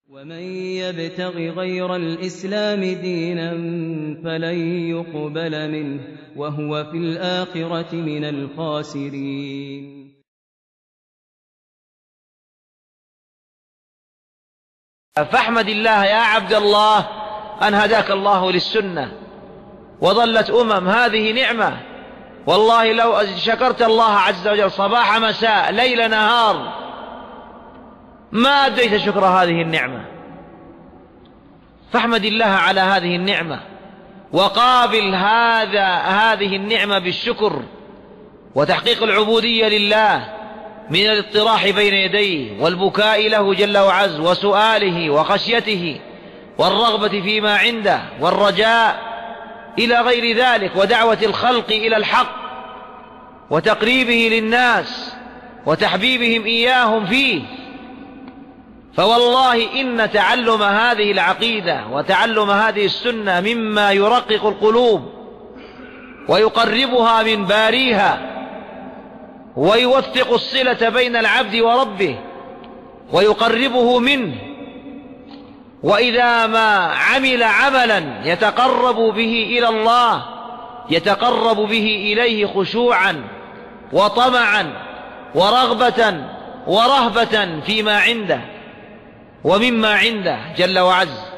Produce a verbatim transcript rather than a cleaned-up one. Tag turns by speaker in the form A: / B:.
A: ومن يبتغ غير الإسلام دينا فلن يقبل منه وهو في الآخرة من الخاسرين.
B: فاحمد الله يا عبد الله أن هداك الله للسنة وظلت أمم، هذه نعمة والله. لو شكرت الله عز وجل صباح مساء ليل نهار ما أديت شكر هذه النعمة. فاحمد الله على هذه النعمة وقابل هذا هذه النعمة بالشكر وتحقيق العبودية لله من الاطراح بين يديه والبكاء له جل وعز وسؤاله وخشيته والرغبة فيما عنده والرجاء إلى غير ذلك، ودعوة الخلق إلى الحق وتقريبه للناس وتحبيبهم إياهم فيه. فوالله إن تعلم هذه العقيدة وتعلم هذه السنة مما يرقق القلوب ويقربها من باريها ويوثق الصلة بين العبد وربه ويقربه منه. وإذا ما عمل عملا يتقرب به إلى الله يتقرب به إليه خشوعا وطمعا ورغبة ورهبة فيما عنده ومما عنده جل وعز.